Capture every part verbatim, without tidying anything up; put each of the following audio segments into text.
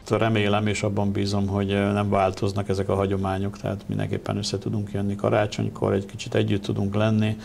remélem és abban bízom, hogy nem változnak ezek a hagyományok, tehát mindenképpen össze tudunk jönni karácsonykor, egy kicsit együtt tudunk lenni.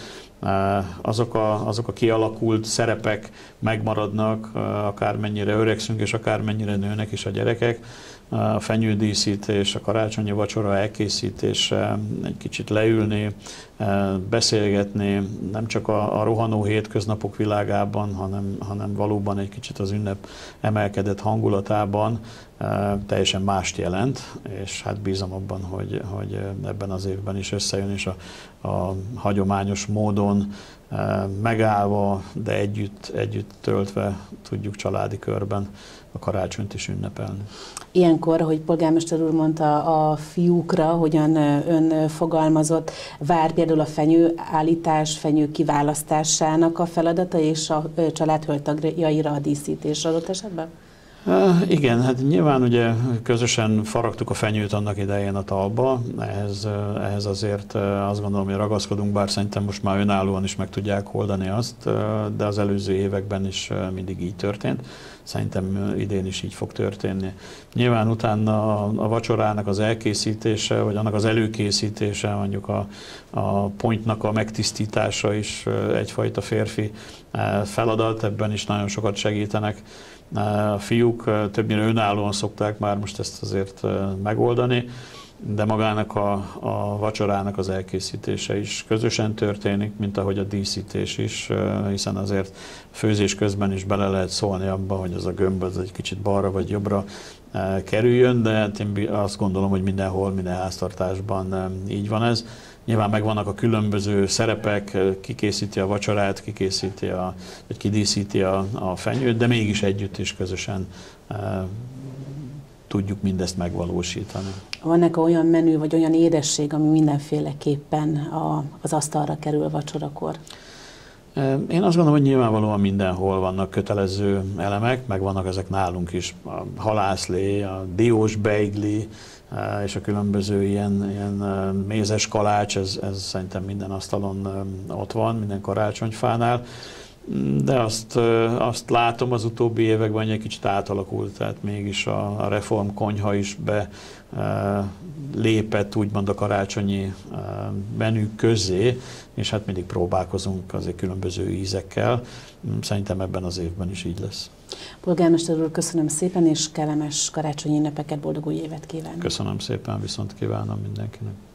Azok a, azok a kialakult szerepek megmaradnak, akármennyire öregszünk és akármennyire nőnek is a gyerekek. A fenyődíszítés, a karácsonyi vacsora elkészítése, egy kicsit leülni, beszélgetni, nem csak a, a rohanó hétköznapok világában, hanem, hanem valóban egy kicsit az ünnep emelkedett hangulatában teljesen mást jelent, és hát bízom abban, hogy, hogy ebben az évben is összejön, és a, a hagyományos módon megállva, de együtt, együtt töltve tudjuk családi körben a karácsonyt is ünnepelni. Ilyenkor, ahogy polgármester úr mondta, a fiúkra, hogyan ön fogalmazott, vár például a fenyőállítás, fenyő kiválasztásának a feladata és a család hölgytagjaira a díszítés adott esetben? Uh, igen, hát nyilván ugye közösen faragtuk a fenyőt annak idején a talba, ehhez, ehhez azért azt gondolom, hogy ragaszkodunk, bár szerintem most már önállóan is meg tudják oldani azt, de az előző években is mindig így történt. Szerintem idén is így fog történni. Nyilván utána a, a vacsorának az elkészítése, vagy annak az előkészítése, mondjuk a, a pontnak a megtisztítása is egyfajta férfi feladat, ebben is nagyon sokat segítenek. A fiúk többnyire önállóan szokták már most ezt azért megoldani, de magának a, a vacsorának az elkészítése is közösen történik, mint ahogy a díszítés is, hiszen azért főzés közben is bele lehet szólni abba, hogy az a gömb az egy kicsit balra vagy jobbra kerüljön, de én azt gondolom, hogy mindenhol, minden háztartásban így van ez. Nyilván megvannak a különböző szerepek, ki készíti a vacsorát, ki készíti a, vagy kidíszíti a, a fenyőt, de mégis együtt is közösen e, tudjuk mindezt megvalósítani. Van-e olyan menü, vagy olyan édesség, ami mindenféleképpen a, az asztalra kerül vacsorakor? Én azt gondolom, hogy nyilvánvalóan mindenhol vannak kötelező elemek, meg vannak ezek nálunk is. A halászlé, a diós beigli, és a különböző ilyen, ilyen mézes kalács, ez, ez szerintem minden asztalon ott van, minden karácsonyfánál. De azt, azt látom az utóbbi években, hogy egy kicsit átalakult, tehát mégis a, a reform konyha is be e, lépett úgymond a karácsonyi e, menü közé, és hát mindig próbálkozunk azért különböző ízekkel. Szerintem ebben az évben is így lesz. Polgármester úr, köszönöm szépen, és kellemes karácsonyi ünnepeket, boldog új évet kívánok! Köszönöm szépen, viszont kívánom mindenkinek!